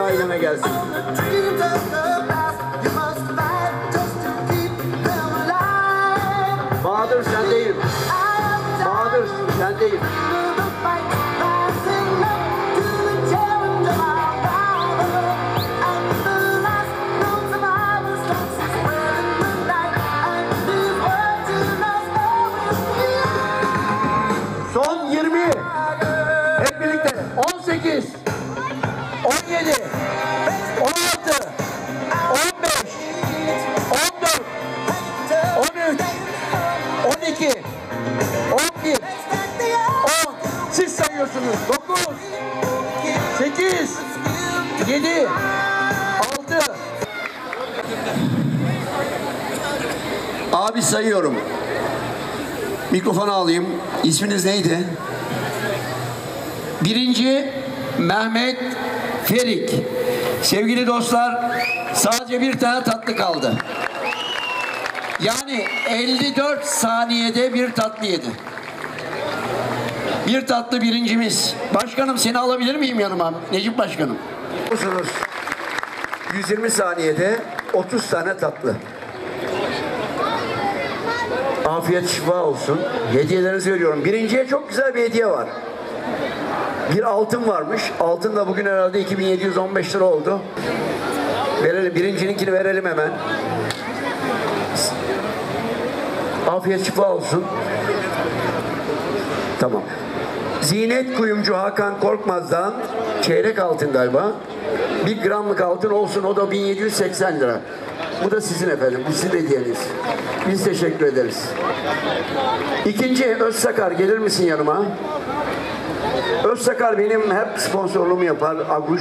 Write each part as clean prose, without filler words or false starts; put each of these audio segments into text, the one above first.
aileme gelsin. Bahadır sendeyim. Bahadır sendeyim. Son 20. Hep birlikte. 18. 17. 16. 15. 14. 13. 12. 11. 10. Siz sayıyorsunuz. 9. 8. 7. 6. Abi sayıyorum. Mikrofonu alayım. İsminiz neydi? Birinci Mehmet Ferik. Sevgili dostlar, sadece bir tane tatlı kaldı. Yani 54 saniyede bir tatlı yedi. Bir tatlı birincimiz. Başkanım seni alabilir miyim yanıma? Necip Başkanım. 120 saniyede 30 tane tatlı. Afiyet şifa olsun. Hediyelerinizi veriyorum. Birinciye çok güzel bir hediye var. Bir altın varmış. Altın da bugün herhalde 2715 lira oldu. Verelim. Birincininkini verelim hemen. Afiyet şifa olsun. Tamam. Zinet Kuyumcu Hakan Korkmaz'dan çeyrek altın galiba. 1 gramlık altın olsun, o da 1780 lira. Bu da sizin efendim. Bu sizin hediyeniz. Biz teşekkür ederiz. İkinci Özsakar, gelir misin yanıma? Özsakar benim hep sponsorluğumu yapar. Aguş.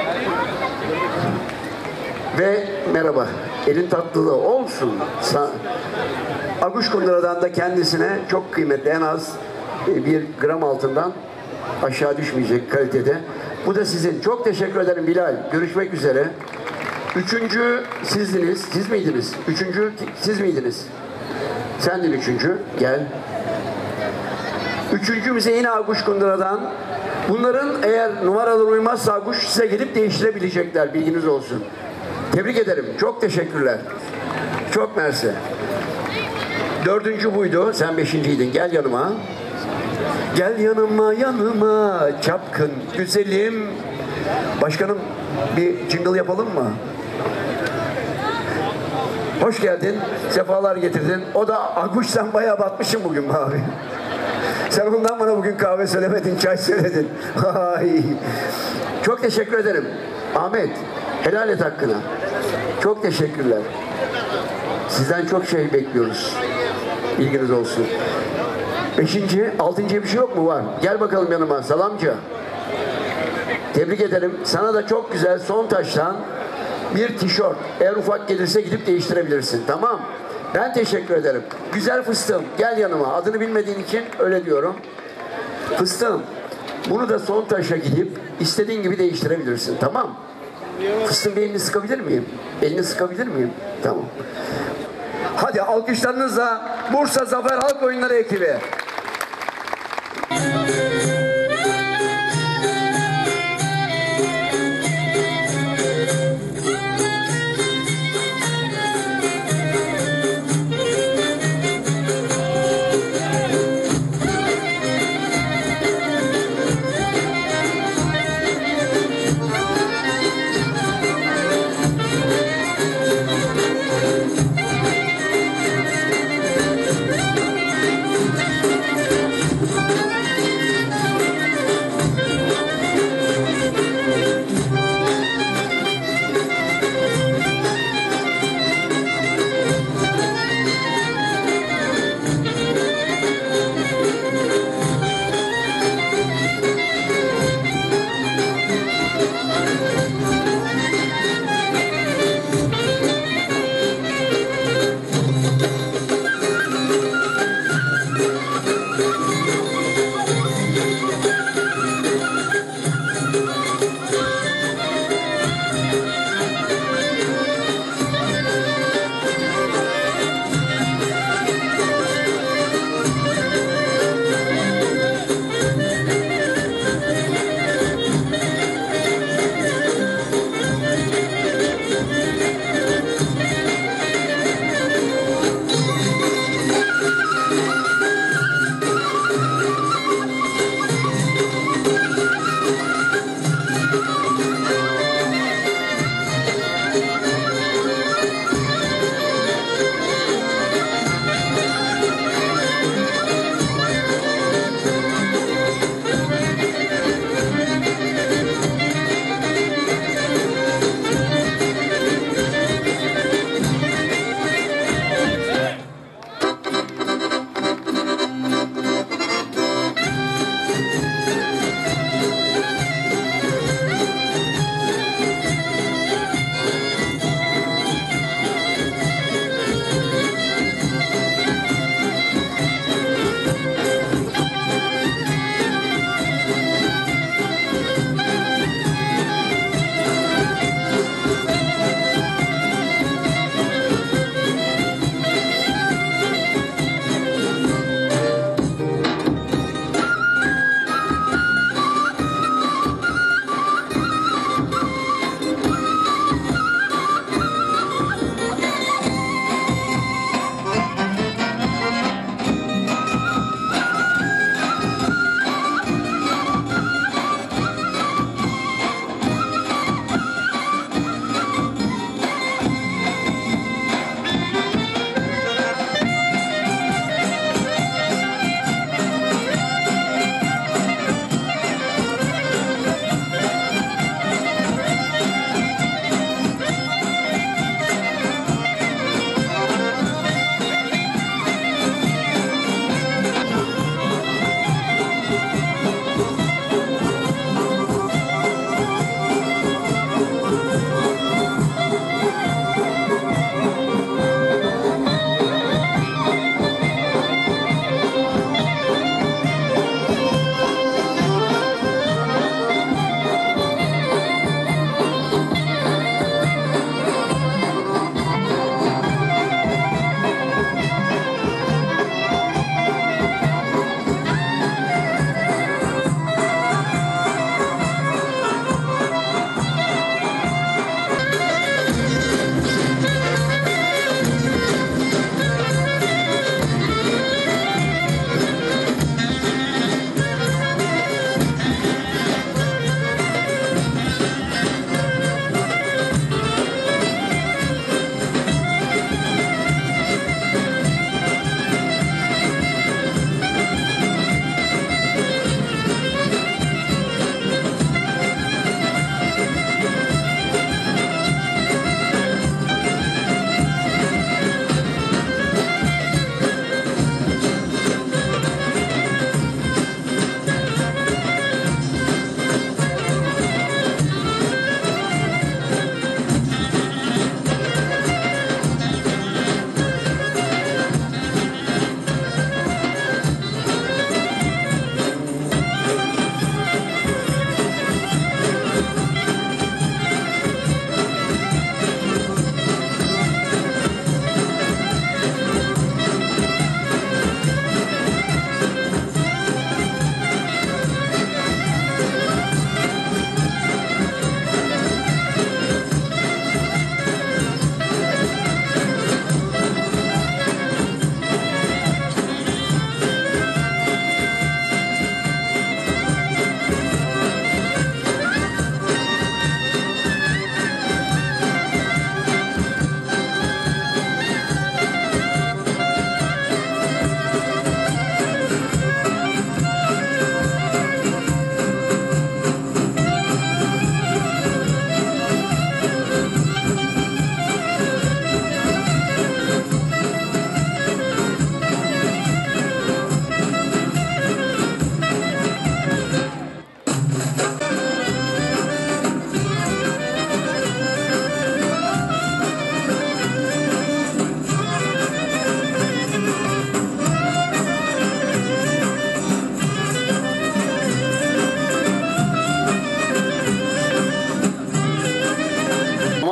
Ve merhaba. Elin tatlılığı olsun. Aguş Kundura'dan da kendisine çok kıymetli, en az 1 gram altından aşağı düşmeyecek kalitede. Bu da sizin. Çok teşekkür ederim Bilal. Görüşmek üzere. Üçüncü sizdiniz. Siz miydiniz? Üçüncü siz miydiniz? Sendin üçüncü. Gel. Üçüncümüze yine Aguş Kundura'dan. Bunların eğer numaraları uymazsa Aguş size gidip değiştirebilecekler. Bilginiz olsun. Tebrik ederim. Çok teşekkürler. Çok mersi. Dördüncü buydu. Sen beşinciydin. Gel yanıma. Gel yanıma yanıma çapkın güzelim. Başkanım bir jingle yapalım mı? Hoş geldin. Sefalar getirdin. O da Aguş, sen bayağı batmışsın bugün abi. Sen ondan bana bugün kahve söylemedin, çay söyledin. Ay. Çok teşekkür ederim. Ahmet, helal et hakkını. Çok teşekkürler. Sizden çok şey bekliyoruz. Bilginiz olsun. Beşinci, altıncı bir şey yok mu? Var. Gel bakalım yanıma. Salamcı. Tebrik ederim. Sana da çok güzel son taştan bir tişört. Eğer ufak gelirse gidip değiştirebilirsin. Tamam. Ben teşekkür ederim. Güzel fıstığım. Gel yanıma. Adını bilmediğin için öyle diyorum. Fıstığım. Bunu da son taşa gidip istediğin gibi değiştirebilirsin. Tamam. Fıstığım, bir elini sıkabilir miyim? Elini sıkabilir miyim? Tamam. Hadi alkışlarınızla Bursa Zafer Halk Oyunları ekibi.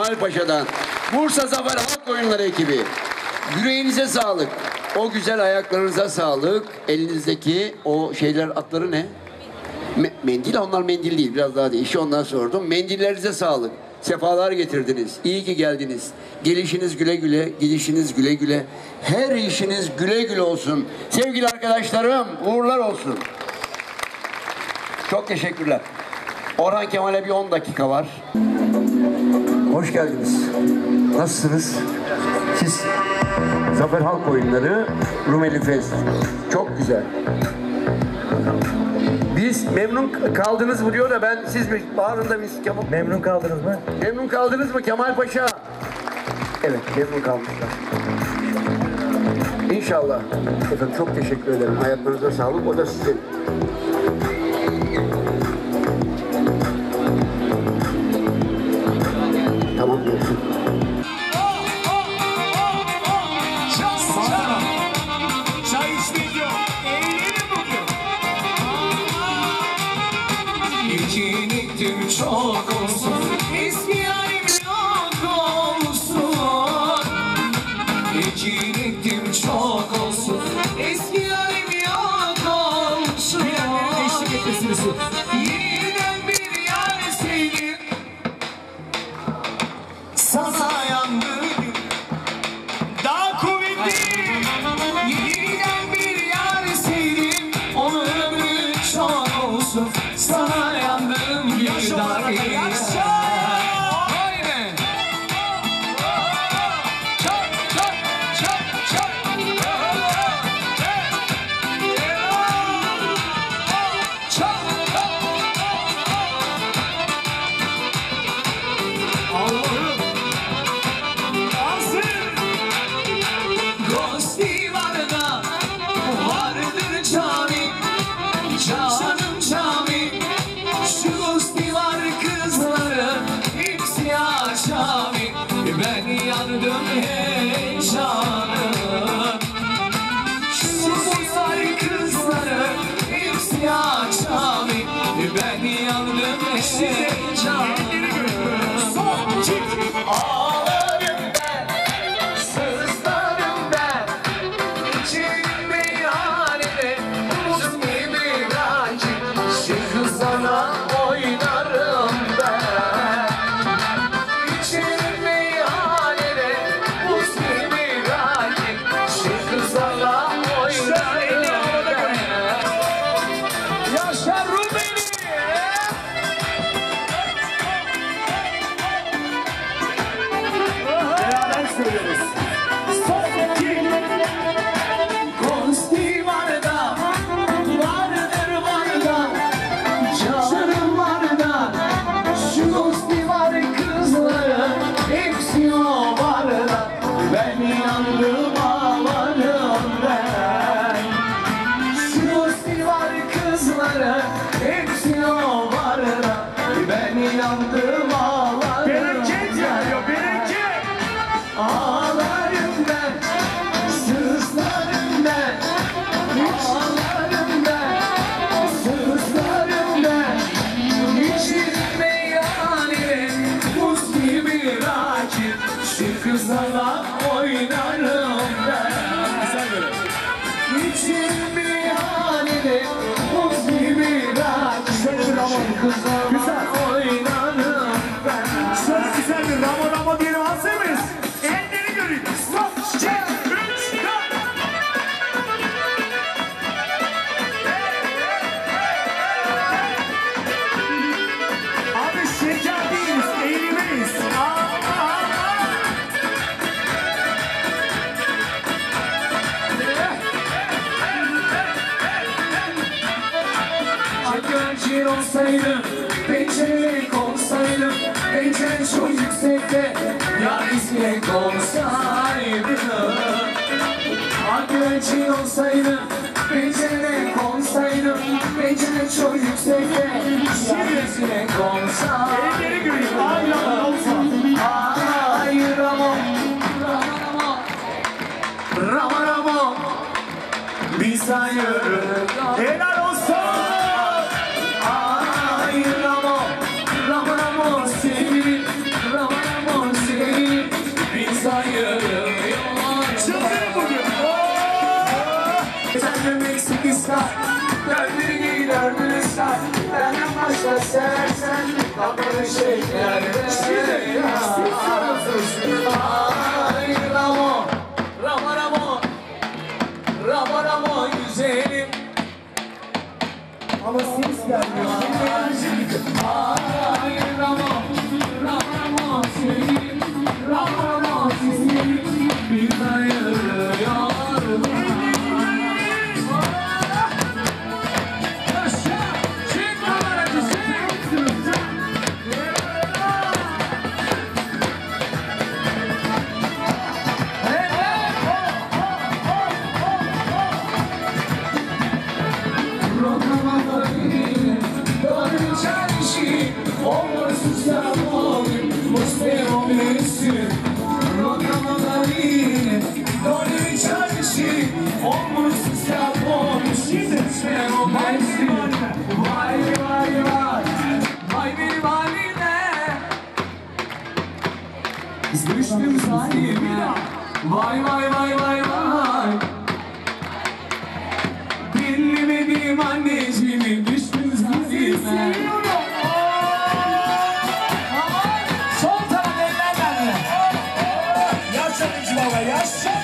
Kemalpaşa'dan. Bursa Zafer Halk Oyunları ekibi. Yüreğinize sağlık. O güzel ayaklarınıza sağlık. Elinizdeki o şeyler, atları ne? Mendil, onlar mendil değil, biraz daha değişik, ondan sordum. Mendillerinize sağlık. Sefalar getirdiniz. İyi ki geldiniz. Gelişiniz güle güle, gidişiniz güle güle. Her işiniz güle güle olsun. Sevgili arkadaşlarım, uğurlar olsun. Çok teşekkürler. Orhan Kemal'e bir 10 dakika var. Hoş geldiniz. Nasılsınız? Siz Zafer Halk Oyunları, Rumeli Fest. Çok güzel. Biz memnun kaldınız mı diyor da ben, siz bir bağırın da biz Kemal... Memnun kaldınız mı? Memnun kaldınız mı Kemal Paşa? Evet, memnun kalmışlar. İnşallah. Efendim çok teşekkür ederim. Ayaklarınıza sağlık. O da sizin. Tamam diyorsun. Çok olsun, eski halim yok olsun. İçinektim çok olsun, eski halim yok olsun. Bilenlerin eşlik etmesini istiyor. Yeniden bir yar sevdim, sana yandım, daha kuvvetli. Yeniden bir yar sevdim, onun ömrü çok olsun, sana yandım. Ben yandım heyecanım. Şu güzel kızları hepsi açami. Ben yandım heyecanım. Ağlarım ben, sızlarım ben. İçim meyhanede buz gibi rakip. Şu sana oynarım ben. İçim yandım ağlarım. Bereket geliyor, bereket. Ağlarım ben, sızlarım ben. Ağlarım ben, sızlarım ben. İçim meyhanede buz gibi rakip. Şu kızlarla oynarım ben. Güzel böyle. İçim meyhanede buz gibi rakip. Şu kızlarla oynarım ben. Çok güzel bir Ramo diyelim, hazır mıyız? Elleri göreyim. Stop, çek, 3, 4. Abi şeker değiliz, eğilmeyiz. Güvercin olsaydım, pencerelik olsaydım, pencere çok yüksekte, ya ismek olsaydım. Güvercin olsaydım, pencerelik olsaydım, pencere çok yüksekte, ya ismek olsaydım. Elleri göreyim, aynen olsa. Ay Ramo, Ramo, Ramo, biz ayırdık. Helal olsun. Ay Ramo, Ramo, Ramo sevgilim, Ramo, Ramo ister. Ben en başta seversen kapını şeker ver. Ay Ramo, Ramo Ramo, Ramo Ramo güzelim. Ama ses gelmiyor. Ay Ramo, Ramo Ramo sevgilim, Ramo Ramo sevgilim. Bir dayırıyor. Düştüm sahibine. Vay vay vay vay vay. Dinlemedim anneciğimi. Düştüm sahibine. Son taraf ellerden. Yaşa Necmi Baba, yaşa.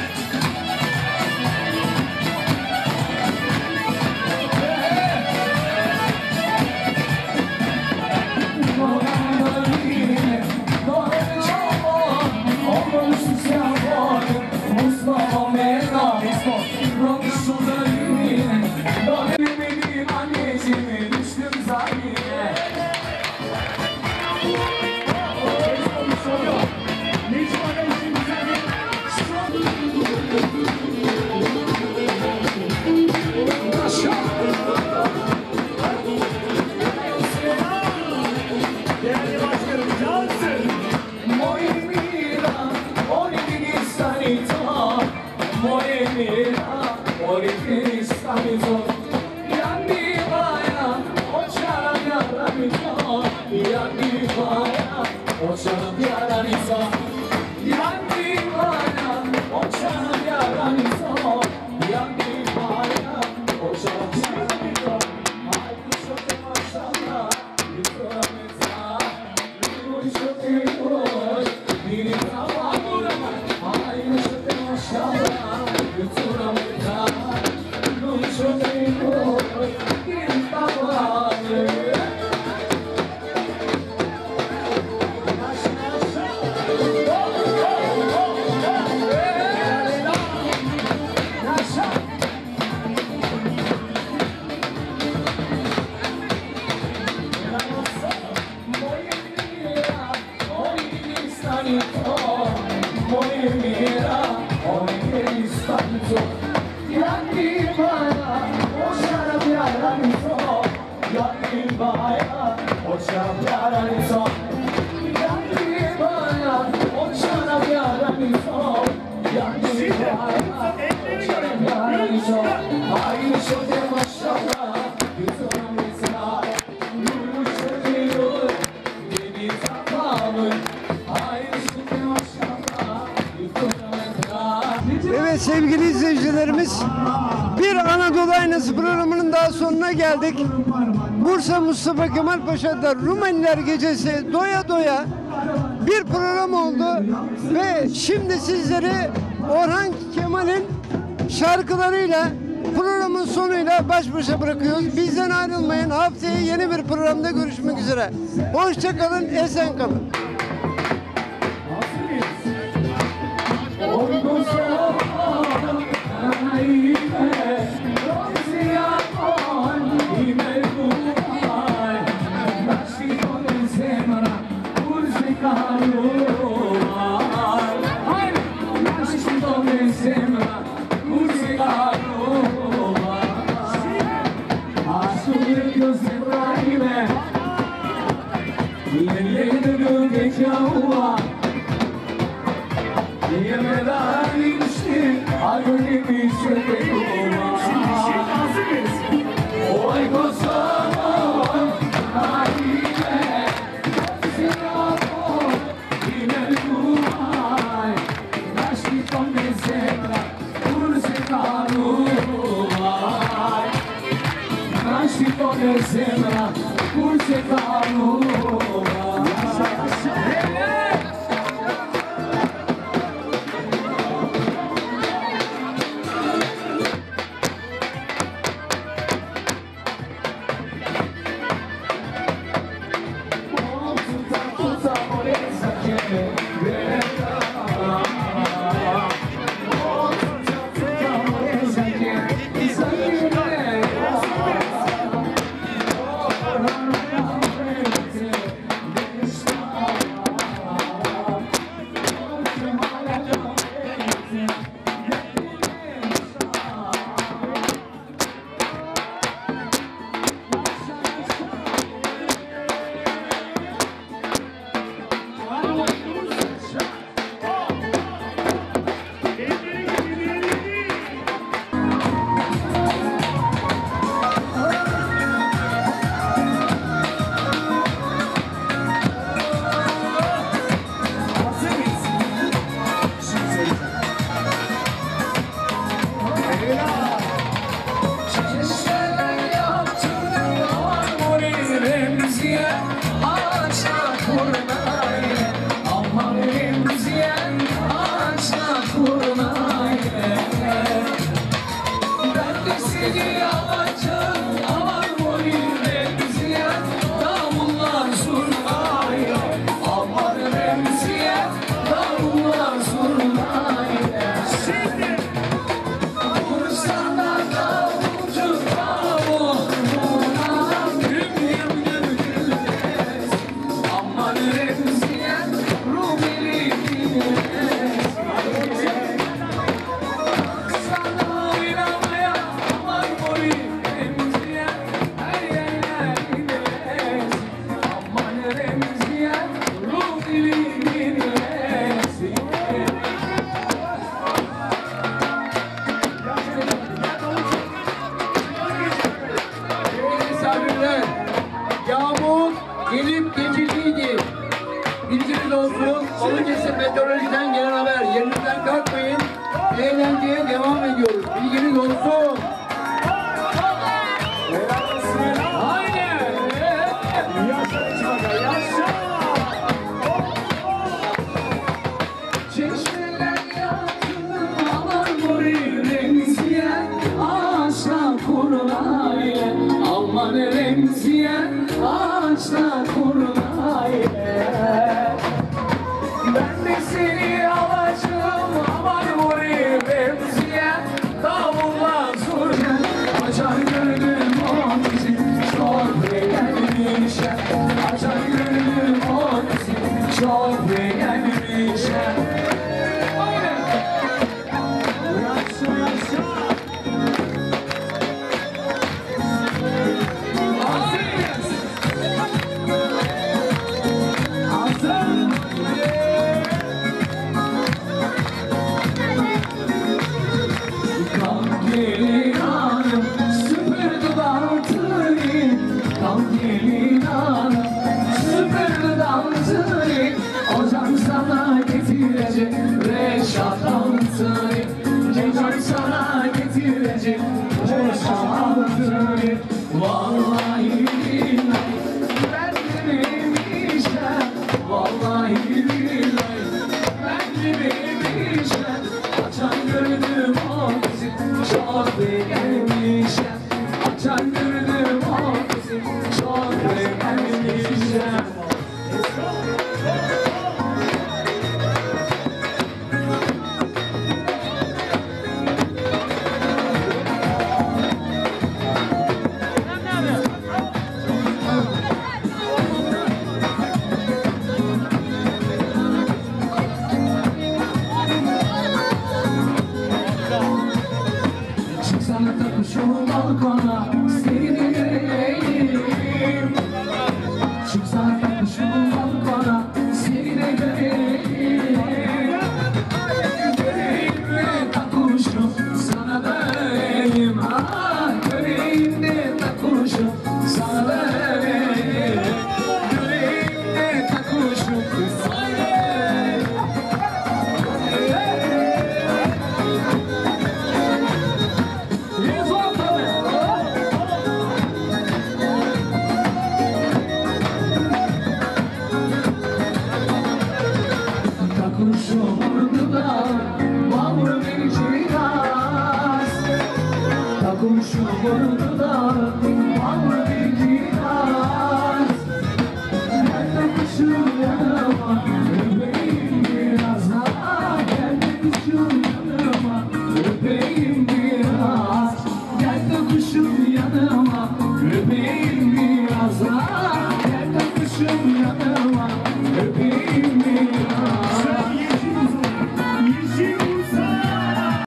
Evet sevgili izleyicilerimiz, bir Anadolu Aynası programının daha sonuna geldik. Bursa Mustafa Kemal Paşa'da Rumeliler Gecesi doya doya bir program oldu ve şimdi sizleri Orhan Kemal'in şarkılarıyla programın sonuyla baş başa bırakıyoruz. Bizden ayrılmayın. Haftaya yeni bir programda görüşmek üzere. Hoşça kalın, esen kalın. Nasci semra kurse kanuma. Yağmur gelip geçiciydi. Bilginiz olsun. Balıkesir Meteoroloji'den gelen haber. Yerinizden kalkmayın. Eğlenceye devam ediyoruz. Bilginiz olsun. Ağaçta kurnaye, ben de seni alacağım aman vurayım remziye, davullar zurna açar gönlüm o bizi çok beğenmiş, açar gönlüm o bizi çok beğenmiş. Hocam sana getirecek Reşat Altın'ı, hocam sana getirecek Reşat Altın'ı. Vallahi billahi ben de bilmişim, vallahi billahi ben de bilmişim. Açan gördüm o bizi çok beğenmişim, açan gördüm o bizi çok beğenmişim. Çıksana takışım balkona, seni de göreyim. Çıksana takışım balkona, seni de göreyim. Göreyim de takuşum, sana vereyim. Göreyim de takuşum, sana vereyim. Göreyim de takuşum, sana vereyim. Korun